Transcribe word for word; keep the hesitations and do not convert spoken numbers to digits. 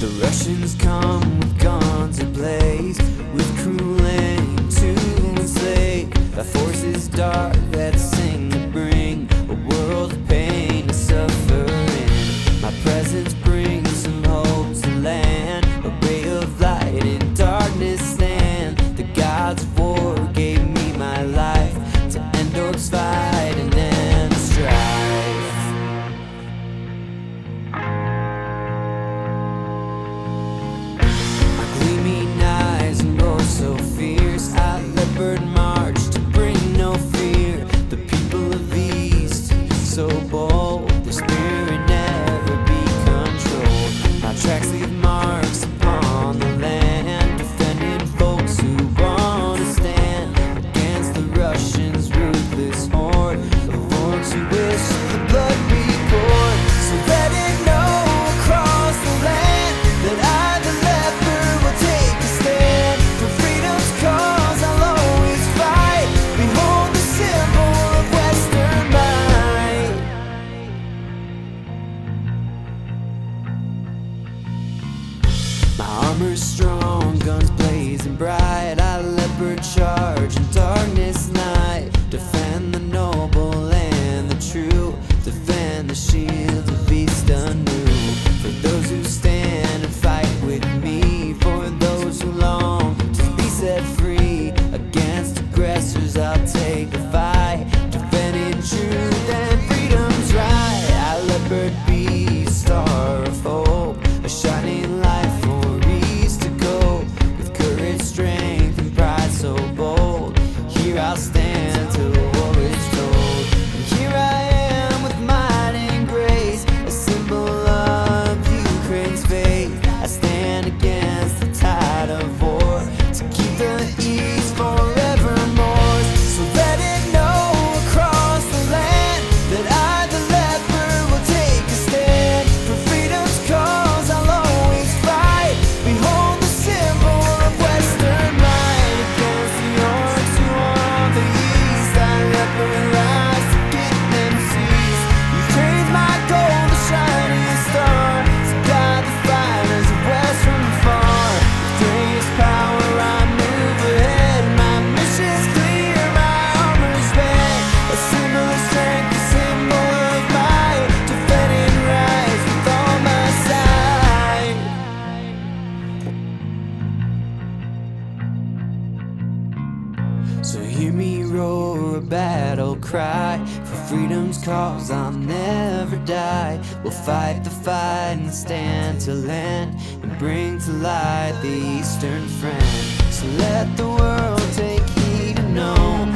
The Russians come with guns ablaze, with cruel aim to enslave. The forces dark that sing to bring a world of pain and suffering. My presence brings some hope to land, a ray of light in darkness stand. The gods of war gave me my life to end Orcs fight and end strife. My gleaming eyes and roar so fierce, I leopard march to bring no fear. The people of East, so bold, their spirit never be controlled. My tracks leave marks upon the land, defending folks who want to stand against the Russians' ruthless horde of Orcs who wish the blood be poured. So let it know across the land that I, the leopard, will take a stand for freedom's cause. I'll always fight. Behold the symbol of Western might. My armor's strong, guns blazing bright. I leopard charge in darkness night. Defend the noble and the true. Defend the shield of East anew. For those who stand and fight with me, for those who long to be set free. Against aggressors I'll take the fight, defending truth and freedom's right. I leopard be a star of hope, a shining light for East to go. With courage, strength, and pride so bold, here I'll stand till war is told. And here I am with might and grace, a symbol of Ukraine's faith. I stand against the tide of war to keep the East forevermore. So let it know across the land that I, the leopard, will take a stand for freedom's cause. I'll always fight. Behold the symbol of Western might against the Orcs who are the East. I leopard rise to get them seized. Ukraine's my goal, the shining star, to guide the fighters of West from far. With greatest power I move ahead. My mission's clear, my armor's red, a symbol of strength, a symbol of might, defending right with all my sight. So hear me roar a battle cry, for freedom's cause I'll never die. We'll fight the fight and stand till end, and bring to light the Eastern friend. So let the world take heed and know